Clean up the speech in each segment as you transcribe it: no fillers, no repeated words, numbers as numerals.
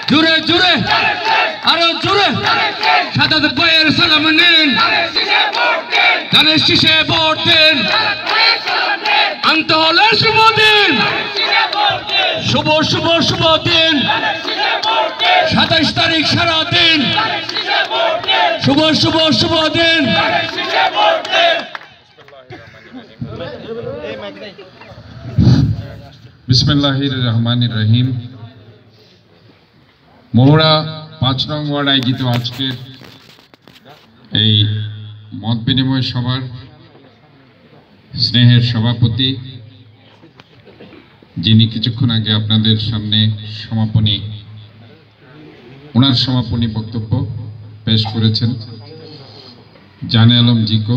জোরে জোরে আরো জোরে সাদাত ভাইয়ের সালাম নিন, ধানের শীষে ভোট দিন, আনতে হলে শুভ দিন, শুভ শুভ শুভ দিন, 27 তারিখ সারা দিন, শুভ শুভ শুভ দিন। বিসমিল্লাহির রহমানির রহিম। মহুরা 5 নং ওয়ার্ড আয়োজিত আজকের এই মত বিনিময় সভার স্নেহের সভাপতি, যিনি কিছুক্ষণ আগে আপনাদের সামনে ওনার সমাপনী বক্তব্য পেশ করেছেন, জানে আলম জিকো।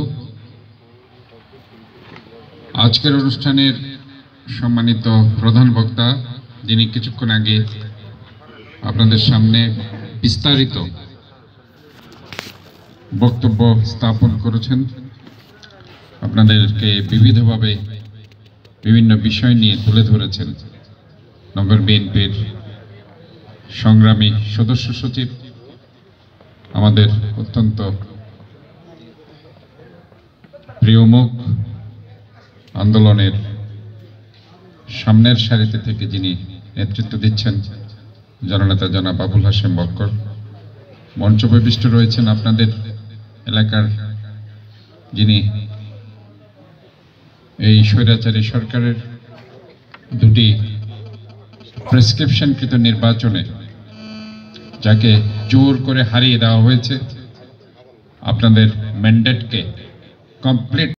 আজকের অনুষ্ঠানের সম্মানিত প্রধান বক্তা, যিনি কিছুক্ষণ আগে আপনাদের সামনে বিস্তারিত বক্তব্য স্থাপন করেছেন, আপনাদেরকে বিবিধভাবে বিভিন্ন বিষয় নিয়ে তুলে ধরেছেন। নগর বিএনপির সংগ্রামী সদস্য সচিব, আমাদের অত্যন্ত প্রিয় মুখ, আন্দোলনের সামনের সারিতে থেকে যিনি নেতৃত্ব দিচ্ছেন, জননেতা জনাব আবুল হাশেম বক্কর। মঞ্চ প্রবিষ্ট রয়েছেন আপনাদের এলাকার যিনি এই স্বৈরাচারী সরকারের দুটি প্রেসক্রিপশনকৃত নির্বাচনে যাকে জোর করে হারিয়ে দেওয়া হয়েছে, আপনাদের ম্যান্ডেটকে কমপ্লিট